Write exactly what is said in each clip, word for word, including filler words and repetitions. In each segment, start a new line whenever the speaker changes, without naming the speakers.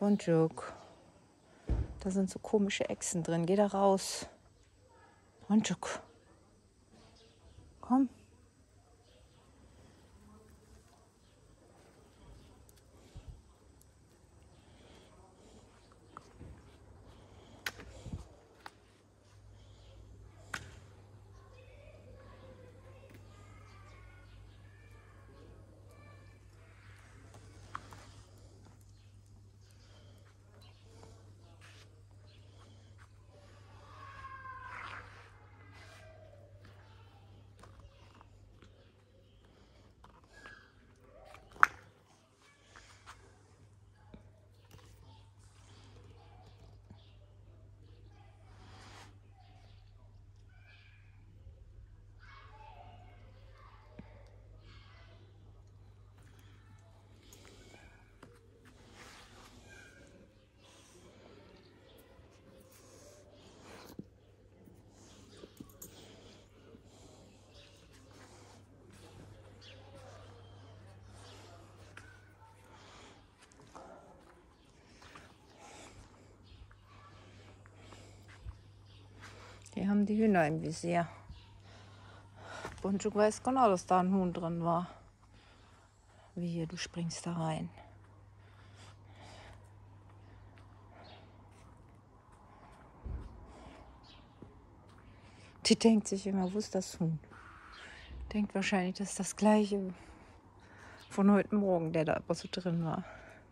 Bonjuk. Da sind so komische Echsen drin. Geh da raus. Bonjuk. Komm. Die haben die Hühner im Visier. Bonjuk weiß genau, dass da ein Huhn drin war. Wie hier, du springst da rein. Die denkt sich immer, wo ist das Huhn? Denkt wahrscheinlich, das ist das gleiche von heute Morgen, der da aber so drin war.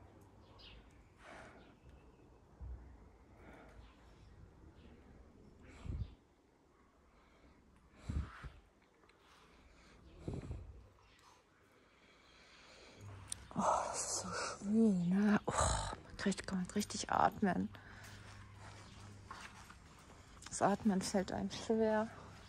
Oh, das ist so schwül, ne? Oh, man kriegt, kann man richtig atmen. Das Atmen fällt einem schwer.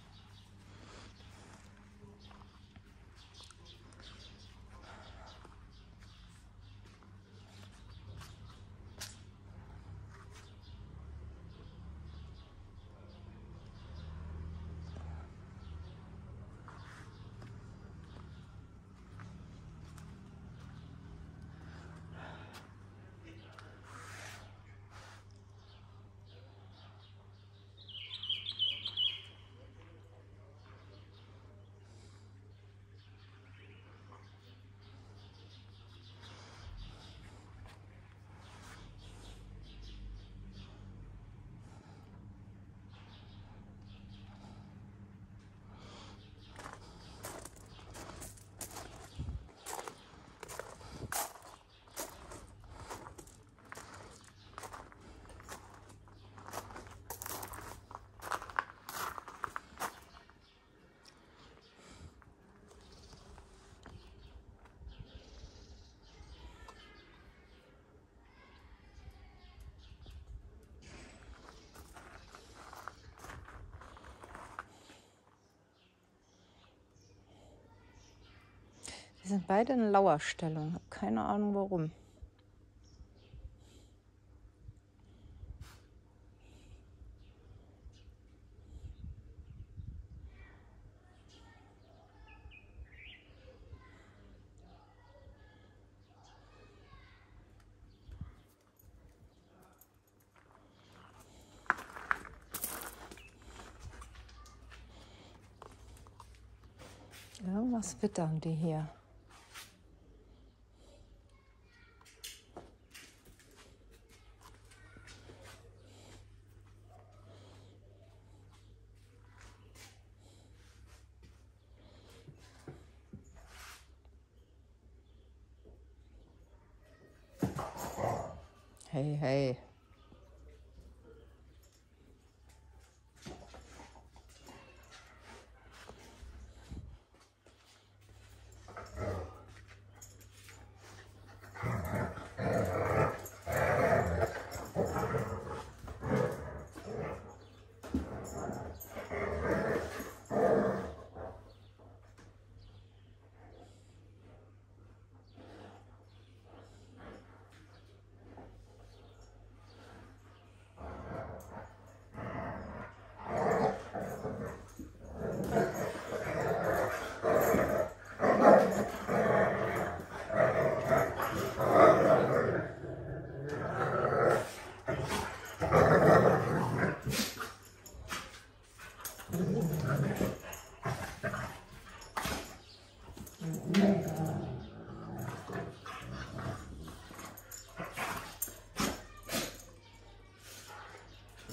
Die sind beide in Lauerstellung. Keine Ahnung warum. Irgendwas wittern die hier. Hey, hey.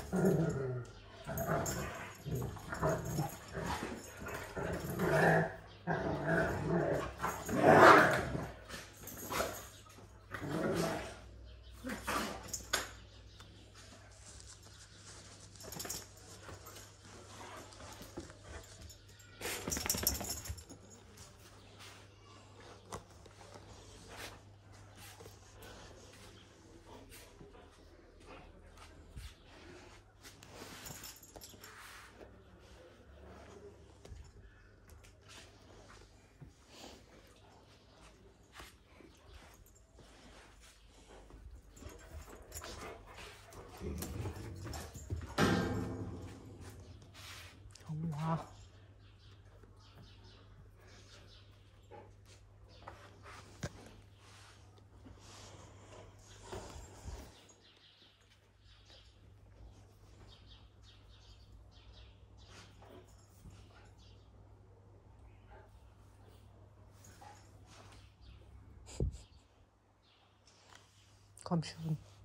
Aua. Komm schon.